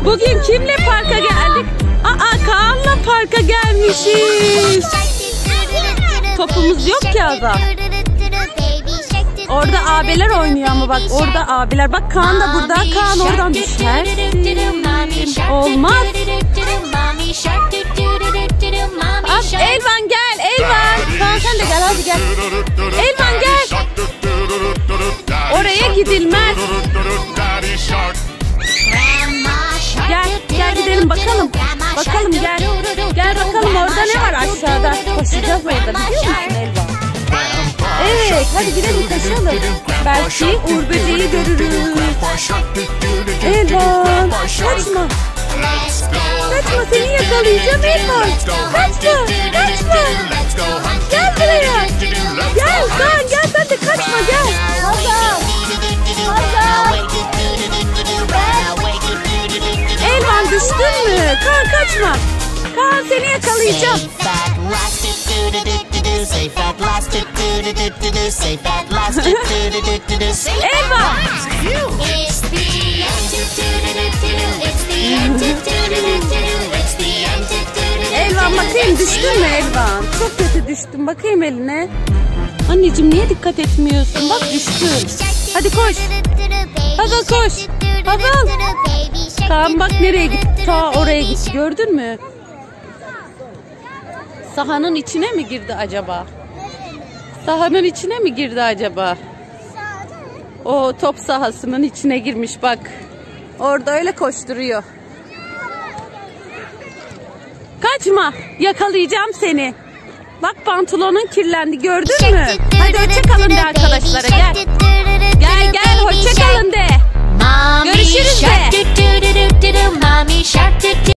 Bugün kimle parka geldik? Kaan'la parka gelmişiz. Topumuz yok ki Azam. Orada abiler oynuyor ama bak orada abiler. Bak Kaan da burada. Kaan oradan düşersin. Olmaz. Elvan gel. Elvan. Kaan sen de gel hadi gel. Elvan gel. Oraya gidilmez. Gel gidelim bakalım. Bakalım gel. Gel bakalım orada ne var aşağıda. Koşacağız orada biliyor musun Elvan? Evet hadi gidelim koşalım. Belki Uğur böceği görürüz. Elvan kaçma. Kaçma seni yakalayacağım Elvan. Kaçma. Gel buraya. Gel Kaan gel sen de kaçma gel. Hazal. Elvan düştün mü? Kaan kaçma. Kaan seni yakalayacağım. Elvan. Elvan bakayım düştün mü Elvan? Çok kötü düştün bakayım eline. Anneciğim niye dikkat etmiyorsun? Bak düştün. Hadi koş. Hazal koş. Hazal. Kaan bak nereye gitti? Ta oraya gitti gördün mü? Sahanın içine mi girdi acaba? Sahanın içine mi girdi acaba? O top sahasının içine girmiş bak. Orada öyle koşturuyor. Kaçma. Yakalayacağım seni. Bak pantolonun kirlendi gördün mü? Hadi hoşça kalın de arkadaşlara gel.